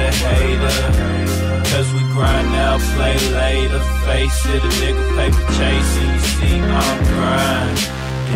a hater. Cause we grind now, play later. Face it, a nigga paper chasing. You see, I'm grinding.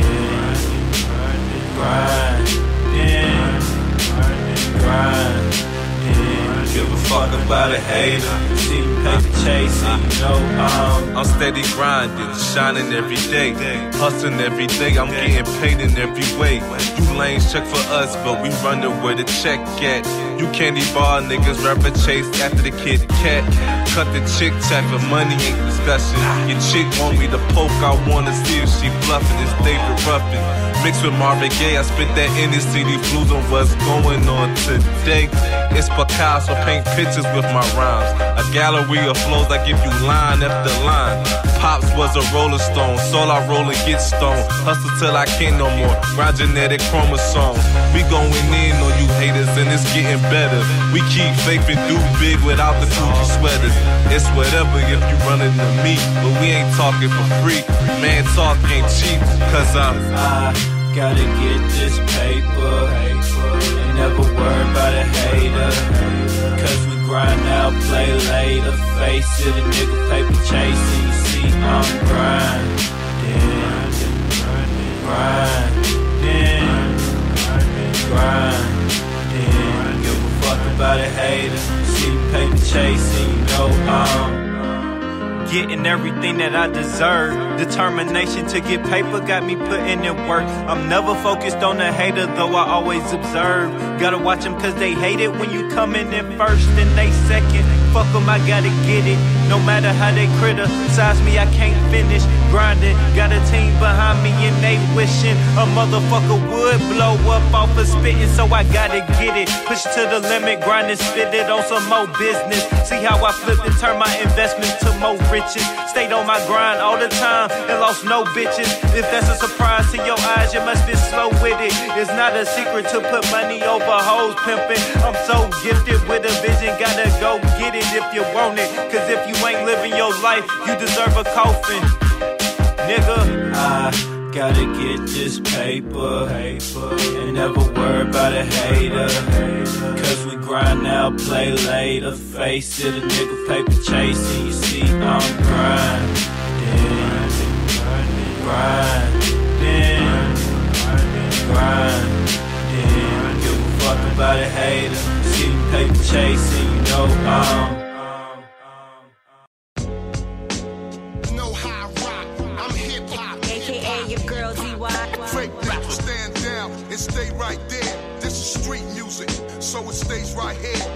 Give a fuck about a hater. See me paper chasing, you know I'm steady grinding, shining every day, hustling every day. I'm getting paid in every way. You lanes check for us, but we running where the check at. You candy bar niggas rapper chase after the Kit Kat. Cut the chick chat for money ain't discussion. Your chick want me to poke, I wanna see if she bluffing. It's David Ruffin mixed with Marvin Gaye. I spit that NSC blues on what's going on today. It's Picasso, paint pictures with my rhymes. A gallery of flows, I give you line after line. Pops was a Rolling Stone, soul I roll and get stoned. Hustle till I can't no more, grind genetic chromosomes. We going in on you haters and it's getting better. We keep faith and do big without the Gucci sweaters. It's whatever if you running to me, but we ain't talking for free. Man, talk ain't cheap, cause I gotta get this paper. Ain't never worry about a hater. Cause we grind now, play later. Face it, a nigga paper chasing. You see, I'm grinding. Give a fuck about a hater. See me paper chasing, you know I'm getting everything that I deserve. Determination to get paper got me putting in work. I'm never focused on the hater, though I always observe. Gotta watch them cause they hate it when you coming in first and they second. Fuck them, I gotta get it. No matter how they criticize me, I can't finish grinding. Got a team behind me and they wishing a motherfucker would blow up off of spitting, so I gotta get it. Push to the limit, grind and spit it on some more business. See how I flipped and turned my investments to more riches. Stayed on my grind all the time and lost no bitches. If that's a surprise to your eyes, you must be slow with it. It's not a secret to put money over hoes pimping. I'm so gifted with a vision, gotta go get it if you want it. Cause if you ain't living your life, you deserve a coffin, nigga. I gotta get this paper. Ain't never worry about a hater. Cause we grind now, play later. Face it, a nigga paper chasing. You see, I'm grinding. Give a fuck about a hater. See me paper chasing, you know I'm and stay right there. This is street music, so it stays right here.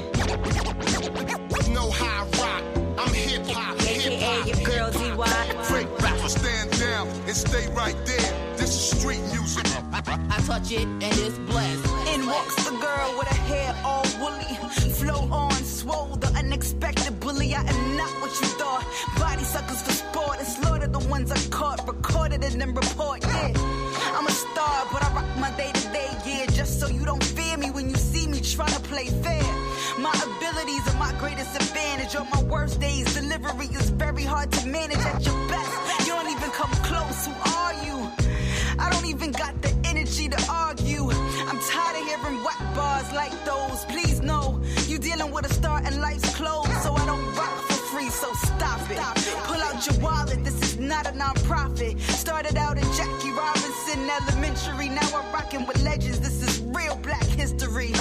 Know how I rock, I'm hip hop. AKA your girl DY. Break rapper, stand down and stay right there. This is street music. I touch it and it's blessed. In walks the girl with her hair all woolly. Flow on, swole, the unexpected bully. I am not what you thought. Body suckers for sport and slaughter the ones I caught. Recorded and then report, yeah. I'm a star, but I rock my day-to-day, yeah. Just so you don't fear me when you see me try to play fair. My abilities are my greatest advantage. On my worst days, delivery is very hard to manage. At your best, you don't even come close. Who are you? I don't even got the energy to argue. I'm tired of hearing whack bars like those. Please know, you dealing with a star and life's closed. So I don't rock for free, so stop it. Pull out your wallet, this is not a non-profit. Started out in Jackie Robinson Elementary. Now I'm rocking with legends, this is real black history.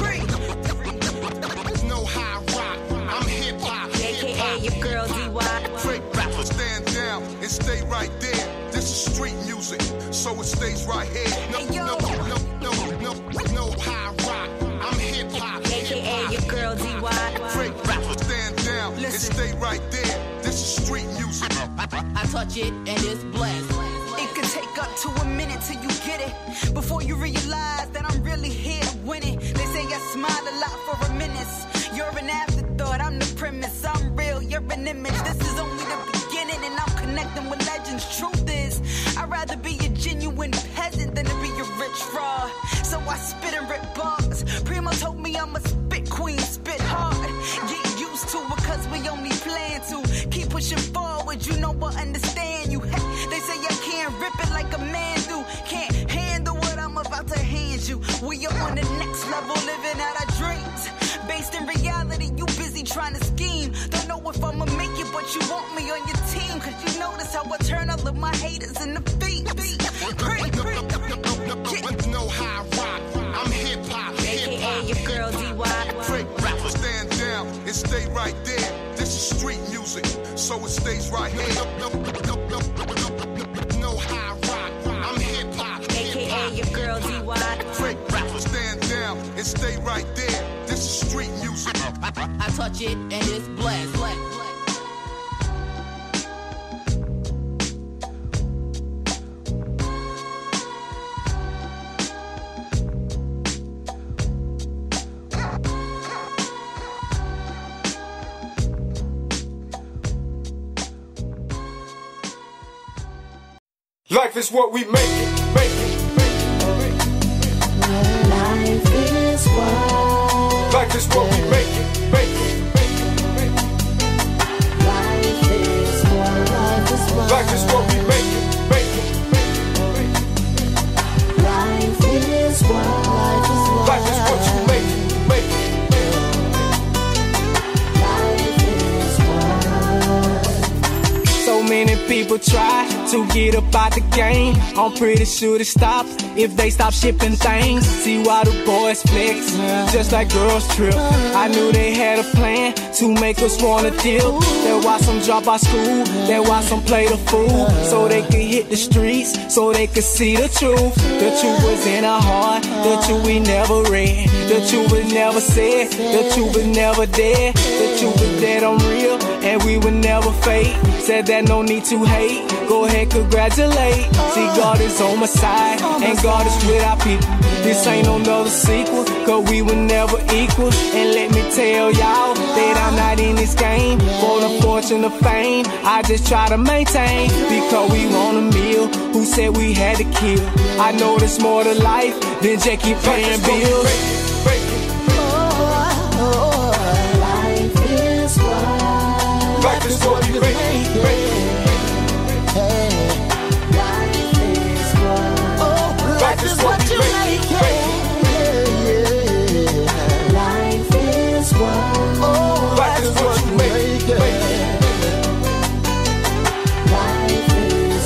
Know how I rock, I'm hip hop. AKA your girl DY. Break rapper, stand down and stay right there. This is street music, so it stays right here. Know how I rock, I'm hip hop. AKA your girl DY. Break rapper, stand down and stay right there. This is street music. I touch it and it's blessed. It could take up to a minute till you get it. Before you realize that I'm really here to win it. They say I smile a lot for a minute. You're an afterthought, I'm the premise. I'm real, you're an image. This is only the beginning and I'm connecting with legends. Truth is, I'd rather be a genuine peasant than to be a rich fraud. So I spit and rip bars. Primo told me I'm a spit queen, spit hard. Get used to it cause we only plan to. Keep pushing forward, you know I understand you. They say I can't rip it like a man do. Can't handle what I'm about to hand you. We are on the next level, living out our dreams. Based in reality. That's how I turn all of my haters into fiends. Know how I rock. I'm hip hop. AKA your girl D.Y. Fake rappers stand down and stay right there. This is street music, so it stays right here. Know how I rock. I'm hip hop. AKA your girl D.Y. Fake rappers stand down and stay right there. This is street music. I touch it and it's blessed. Life is what we make it, make it. Life is what. Life is what we make it, make it. Life is what. Life is what. Life is what we make it, make it. Life is what. Life is what. Life is what you make it, make it. Life is what. So many people try to get up out the game. I'm pretty sure it stops if they stop shipping things. See why the boys flex, just like girls trip. I knew they had a plan to make us wanna deal. That's why some drop out school, that's why some play the fool. So they could hit the streets, so they could see the truth. The truth was in our heart, the truth we never read. The truth was never said, the truth was never dead. The truth was that I'm real, and we would never fade. Said that no need to hate, go ahead, congratulate. See, God is on my side, and God is with our people. This ain't no another sequel, cause we were never equal. And let me tell y'all that I'm not in this game for the fortune of fame. I just try to maintain, because we want a meal. Who said we had to kill? I know there's more to life than just keep paying bills. Life is what. Life is what we make it, make it. Life is what. Life is what you make it, make it. Life is what. Life is what you make it, make it. Life is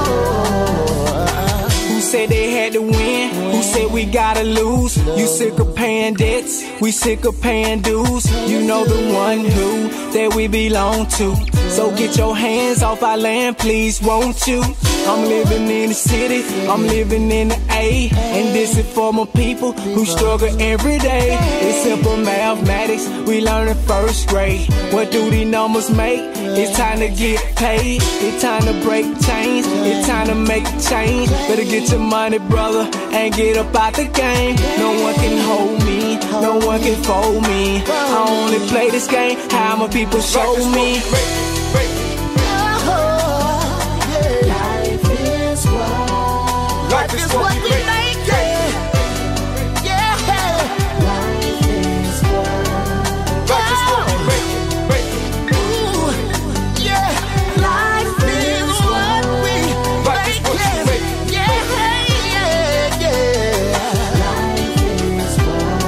what. Who said they had to win? Who said we gotta lose? You sick of paying debts? We sick of paying dues. You know the one who that we belong to. So get your hands off our land, please, won't you? I'm living in the city, I'm living in the A. And this is for my people who struggle every day. It's simple mathematics, we learn in first grade. What do these numbers make? It's time to get paid. It's time to break chains. It's time to make a change. Better get your money, brother, and get up out the game. No one can hold me, no one can fold me. I only play this game how my people show me. Life is what. Life is what we make it, make it. Life is what. Life is what we make it, make it. Life is what we Life is what you make it, make it. Life is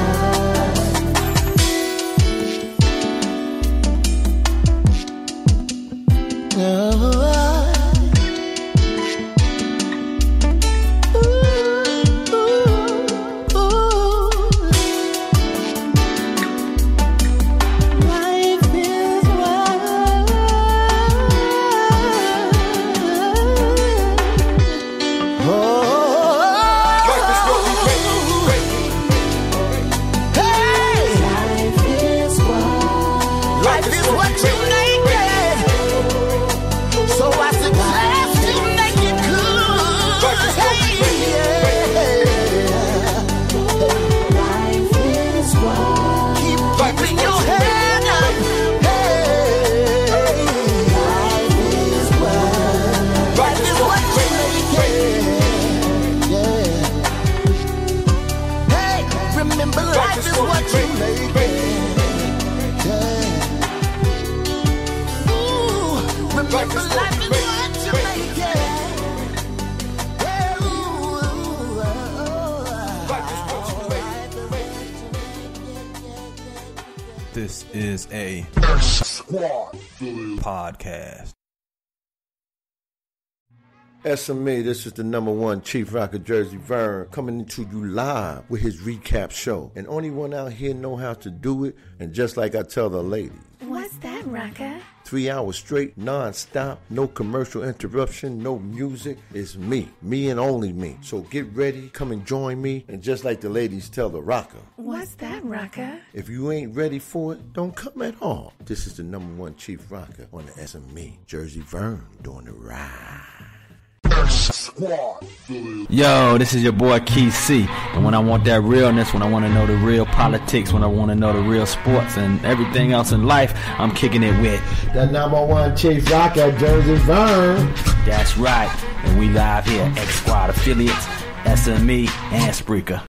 This is a podcast. SMA, this is the #1 Chief Rocker Jersey Vern coming to you live with his recap show. And only one out here know how to do it. And just like I tell the ladies, What's that, Rocker? 3 hours straight, non-stop, no commercial interruption, no music. It's me and only me. So get ready, come and join me. And just like the ladies tell the rocker, What's that, Rocker? if you ain't ready for it, don't come at all. This is the #1 Chief Rocker on the SMA, Jersey Vern, doing the ride. Yo, this is your boy Key C, and when I want that realness, when I want to know the real politics, when I want to know the real sports and everything else in life, I'm kicking it with the #1 Chief Rocker, Jersey Vern. That's right, and we live here, X Squad affiliates, SME, and Spreaker.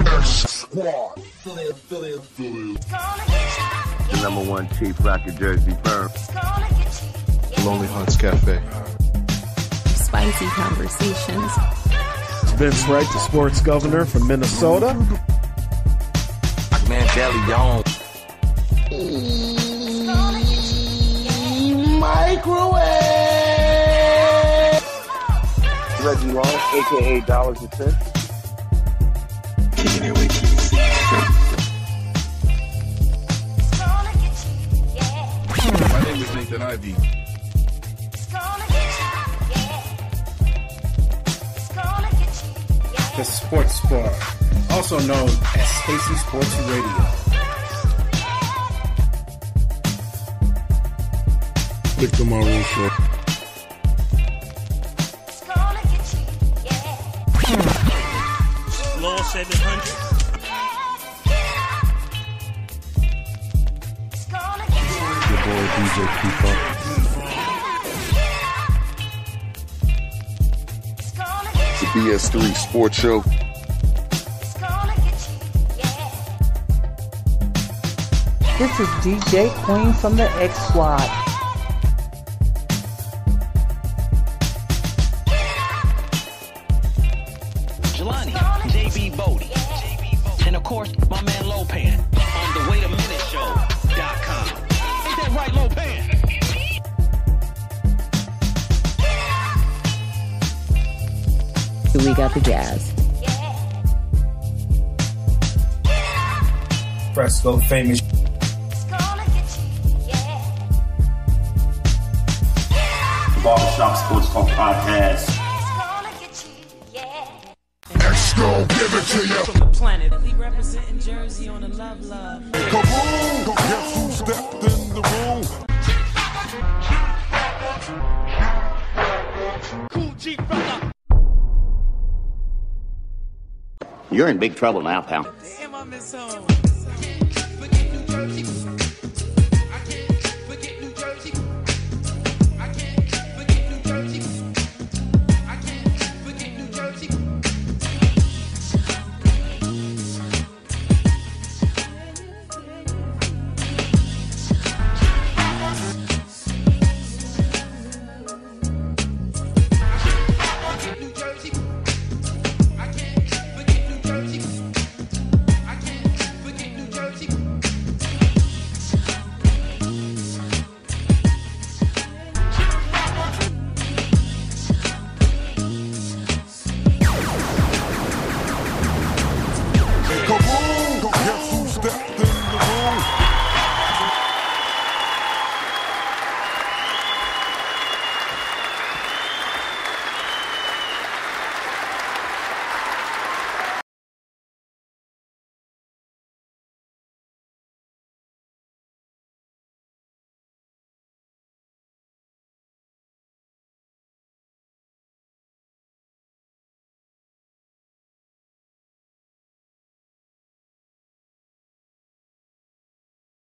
The #1 Chief Rocker, Jersey Vern. Lonely Hearts Cafe. Spicy conversations. Vince Wright, the sports governor from Minnesota. Man, Deli Young. Microwave. Reggie Long, a.k.a. Dollars and Cents. My name is Nathan Ivey. The Sports Bar, also known as Stacy Sports Radio. Victor Maroon Show. Law 700. Your boy DJ P-Funk. The BS3 Sports Show. This is DJ Queen from the X Squad. Jelani, JB Bodie, and of course, my man Lopan on the WaitAMinuteShow.com. Ain't that right, Lopan? We got the jazz. Fresco famous. Barbershop Sports Talk Podcast. Give it to you. From the planet. We representing Jersey on the love. Kaboom! Guess who stepped in the room? Cool G brother. You're in big trouble now, pal. Damn, I miss home.